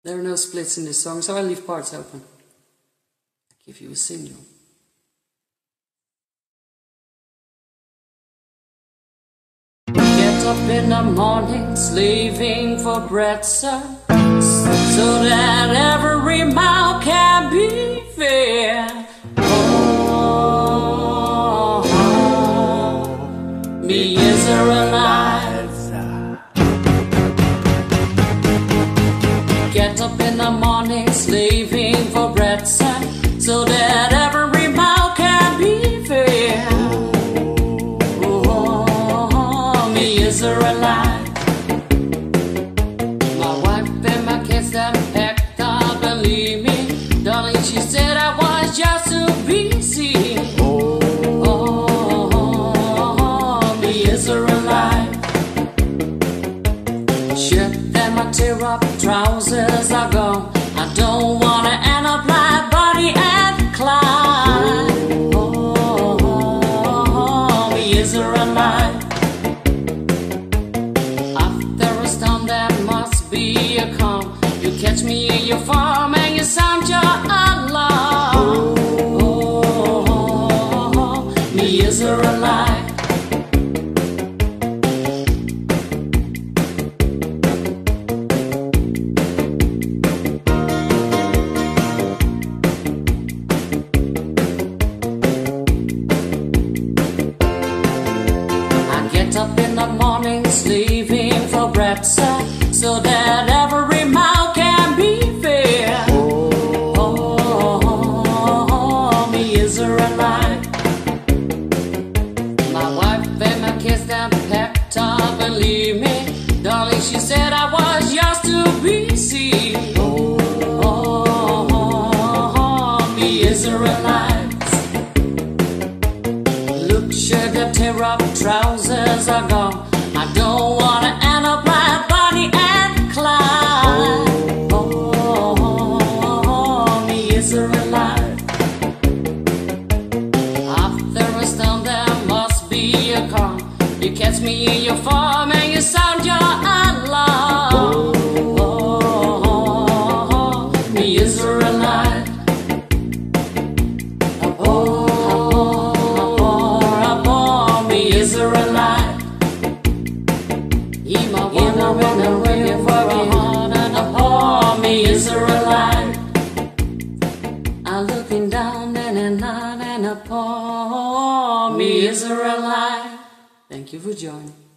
There are no splits in this song, so I leave parts open. I give you a signal. Get up in the morning, slaving for bread, sir, so that every mouth can be fed. Oh, me Israelites. Get up in the morning, slaving for bread, sir, so that every mouth can be fed. Israelite. My wife and my kids them packed up, believe me, darling, she said I was just too busy. Oh, the Israelite. Shirt and my tear up trousers are gone. I don't wanna end up like Bonnie and Clyde. Oh, the Israelite. Be a calm. You catch me in your farm and you sound your alarm. Oh, me Israelite. I get up in the morning, slaving for bread, sir, so that every mouth can be fed. Oh, me Israelite. My wife and my kids them packed up, believe me, darling, she said I was just too busy. Oh, me Israelites. Look, sugar, tear up trousers are gone. I don't wanna end up like Bonnie and Clyde. Oh, me Israelite. After a storm there must be a calm. You catch me in your farm and you sound your alarm. Oh, me Israelite. Oh, me Israelite. Israelite. I'm looking down and upon me Israelite. Thank you for joining.